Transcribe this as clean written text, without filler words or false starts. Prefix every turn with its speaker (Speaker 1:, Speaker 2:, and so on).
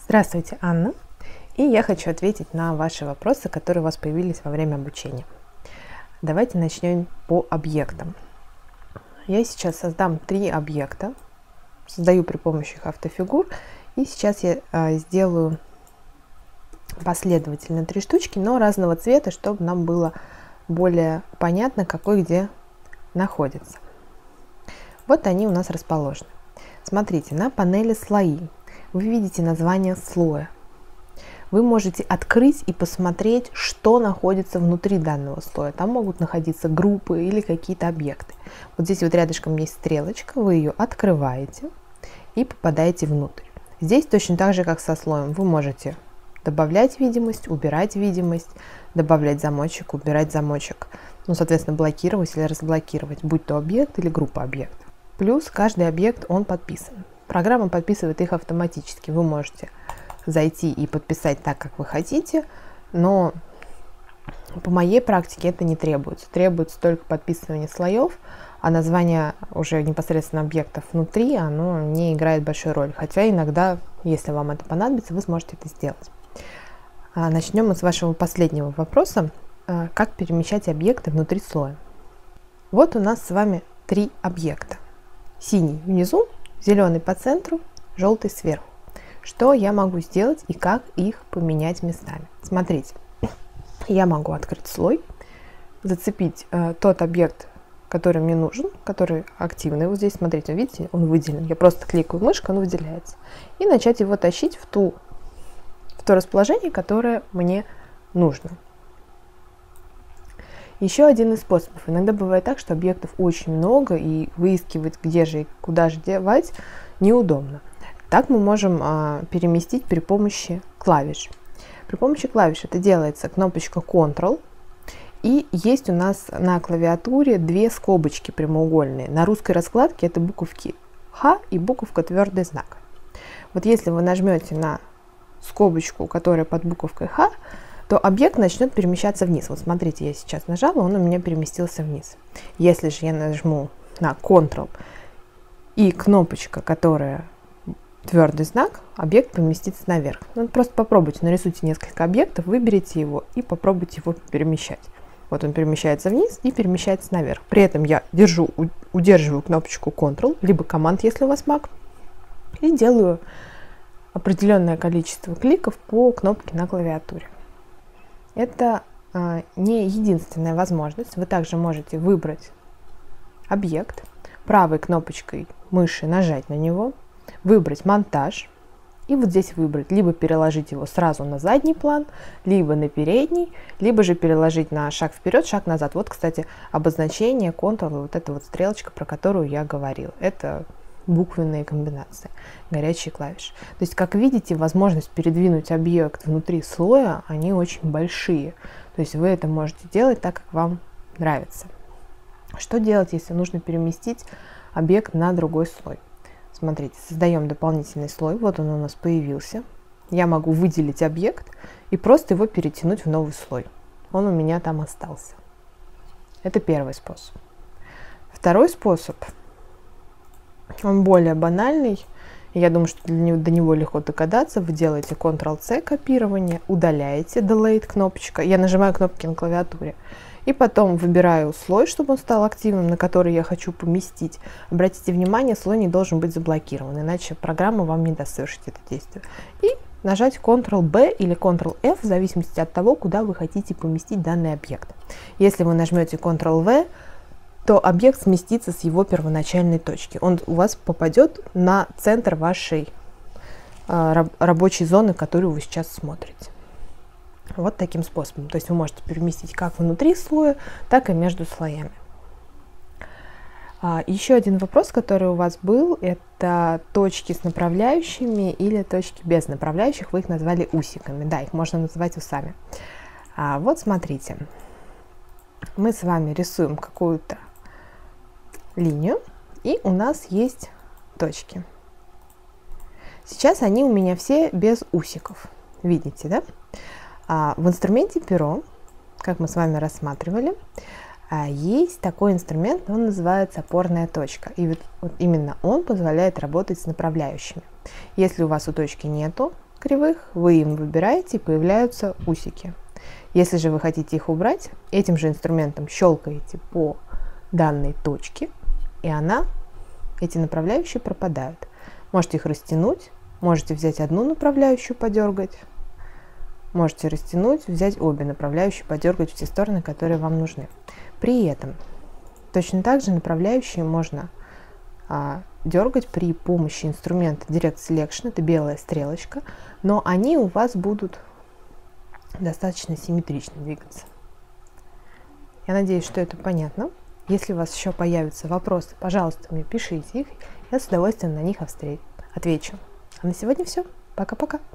Speaker 1: Здравствуйте, Анна. И я хочу ответить на ваши вопросы, которые у вас появились во время обучения. Давайте начнем по объектам. Я сейчас создам 3 объекта, создаю при помощи их автофигур, и сейчас я сделаю последовательно 3 штучки, но разного цвета, чтобы нам было более понятно, какой где находится. Вот они у нас расположены. Смотрите, на панели слои вы видите название слоя. Вы можете открыть и посмотреть, что находится внутри данного слоя. Там могут находиться группы или какие-то объекты. Вот здесь вот рядышком есть стрелочка, вы ее открываете и попадаете внутрь. Здесь точно так же, как со слоем, вы можете добавлять видимость, убирать видимость, добавлять замочек, убирать замочек. Ну, соответственно, блокировать или разблокировать, будь то объект или группа объектов. Плюс каждый объект, он подписан. Программа подписывает их автоматически. Вы можете зайти и подписать так, как вы хотите, но по моей практике это не требуется. Требуется только подписывание слоев, а название уже непосредственно объектов внутри, оно не играет большой роли. Хотя иногда, если вам это понадобится, вы сможете это сделать. Начнем мы с вашего последнего вопроса. Как перемещать объекты внутри слоя? Вот у нас с вами 3 объекта. Синий внизу, зеленый по центру, желтый сверху. Что я могу сделать и как их поменять местами? Смотрите, я могу открыть слой, зацепить тот объект, который мне нужен, который активный. Вот здесь, смотрите, видите, он выделен. Я просто кликаю мышкой, он выделяется. И начать его тащить в то расположение, которое мне нужно. Еще один из способов. Иногда бывает так, что объектов очень много, и выискивать, где же и куда же девать, неудобно. Так мы можем переместить при помощи клавиш. При помощи клавиш это делается кнопочка Ctrl, и есть у нас на клавиатуре 2 скобочки прямоугольные. На русской раскладке это буковки Х и буковка твердый знак. Вот если вы нажмете на скобочку, которая под буковкой Х, то объект начнет перемещаться вниз. Вот смотрите, я сейчас нажала, он у меня переместился вниз. Если же я нажму на Ctrl и кнопочка, которая твердый знак, объект поместится наверх. Ну, просто попробуйте, нарисуйте несколько объектов, выберите его и попробуйте его перемещать. Вот он перемещается вниз и перемещается наверх. При этом я удерживаю кнопочку Ctrl, либо команд, если у вас Mac, и делаю определенное количество кликов по кнопке на клавиатуре. Это не единственная возможность. Вы также можете выбрать объект, правой кнопочкой мыши нажать на него, выбрать монтаж и вот здесь выбрать, либо переложить его сразу на задний план, либо на передний, либо же переложить на шаг вперед, шаг назад. Вот, кстати, обозначение, Ctrl, вот эта вот стрелочка, про которую я говорила. Это буквенные комбинации, горячие клавиши. То есть, как видите, возможность передвинуть объект внутри слоя, они очень большие. То есть вы это можете делать так, как вам нравится. Что делать, если нужно переместить объект на другой слой? Смотрите, создаем дополнительный слой. Вот он у нас появился. Я могу выделить объект и просто его перетянуть в новый слой. Он у меня там остался. Это первый способ. Второй способ, он более банальный. Я думаю, что до него легко догадаться. Вы делаете Ctrl-C, копирование, удаляете, Delete кнопочка. Я нажимаю кнопки на клавиатуре. И потом выбираю слой, чтобы он стал активным, на который я хочу поместить. Обратите внимание, слой не должен быть заблокирован, иначе программа вам не даст совершить это действие. И нажать Ctrl-B или Ctrl-F, в зависимости от того, куда вы хотите поместить данный объект. Если вы нажмете Ctrl-V, то объект сместится с его первоначальной точки. Он у вас попадет на центр вашей рабочей зоны, которую вы сейчас смотрите. Вот таким способом. То есть вы можете переместить как внутри слоя, так и между слоями. Еще один вопрос, который у вас был, это точки с направляющими или точки без направляющих. Вы их назвали усиками. Да, их можно называть усами. Вот смотрите. Мы с вами рисуем какую-то линию, и у нас есть точки. Сейчас они у меня все без усиков. Видите, да? В инструменте перо, как мы с вами рассматривали, есть такой инструмент, он называется опорная точка. И вот именно он позволяет работать с направляющими. Если у вас у точки нету кривых, вы им выбираете, и появляются усики. Если же вы хотите их убрать, этим же инструментом щелкаете по данной точке, и эти направляющие пропадают. Можете их растянуть, можете взять одну направляющую, подергать, можете растянуть, взять обе направляющие, подергать в те стороны, которые вам нужны. При этом точно так же направляющие можно дергать при помощи инструмента Direct Selection, это белая стрелочка, но они у вас будут достаточно симметрично двигаться. Я надеюсь, что это понятно. Если у вас еще появятся вопросы, пожалуйста, мне пишите их, я с удовольствием на них отвечу. А на сегодня все. Пока-пока.